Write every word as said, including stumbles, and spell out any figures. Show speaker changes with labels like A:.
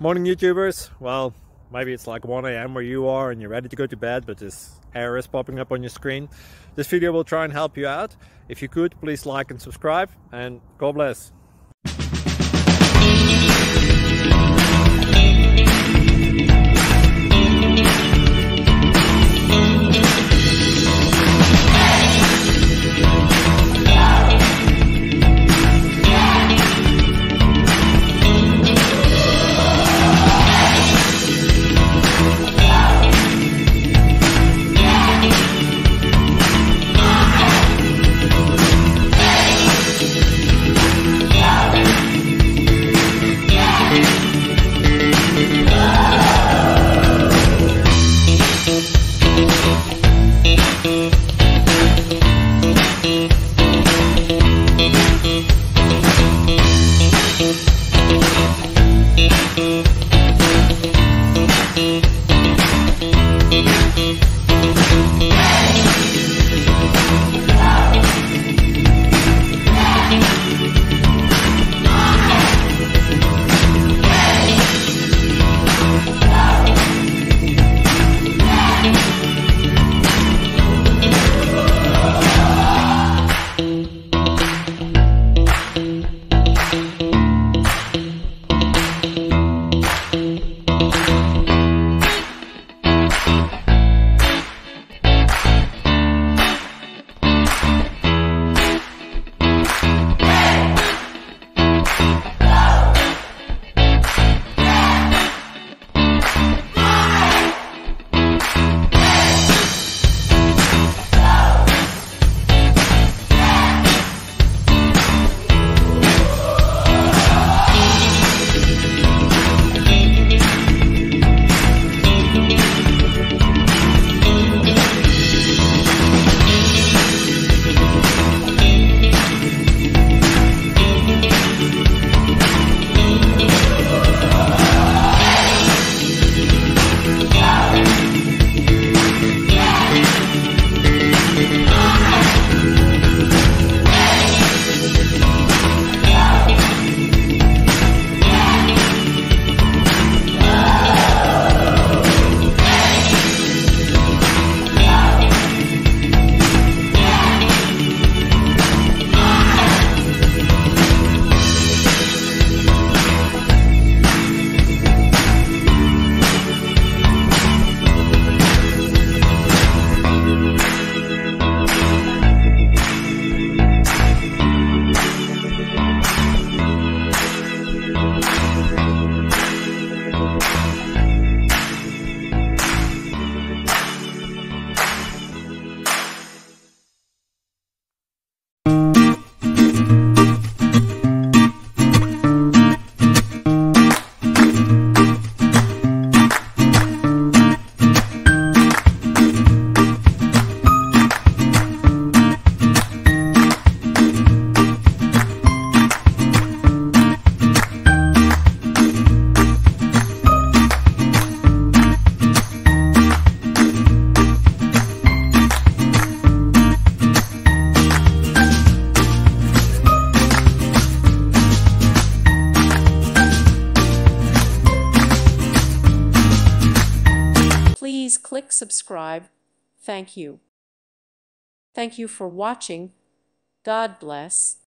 A: Morning YouTubers. Well, maybe it's like one A M where you are and you're ready to go to bed, but this error is popping up on your screen. This video will try and help you out. If you could, please like and subscribe, and God bless.
B: Please click subscribe. Thank you. Thank you for watching. God bless.